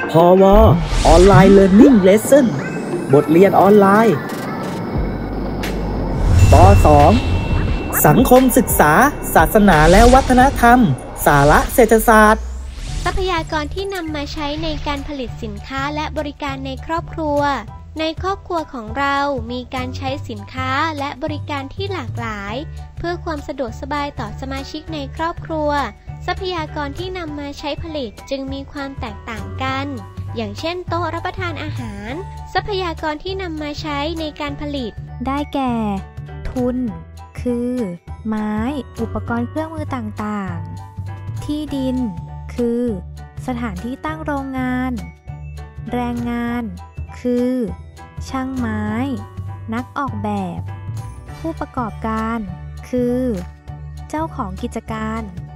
พวออนไลน์ Learning Lesson บทเรียนออนไลน์ป .2 สังคมศึกษาศาสนาและวัฒนธรรมสาระเศรษฐศาสตร์ทรัพยากรที่นำมาใช้ในการผลิตสินค้าและบริการในครอบครัวในครอบครัวของเรามีการใช้สินค้าและบริการที่หลากหลายเพื่อความสะดวกสบายต่อสมาชิกในครอบครัวทรัพยากรที่นำมาใช้ผลิตจึงมีความแตกต่างกันอย่างเช่นโต๊ะรับประทานอาหารทรัพยากรที่นำมาใช้ในการผลิตได้แก่ทุนคือไม้อุปกรณ์เครื่องมือต่างๆที่ดินคือสถานที่ตั้งโรงงานแรงงานคือช่างไม้นักออกแบบผู้ประกอบการคือเจ้าของกิจการ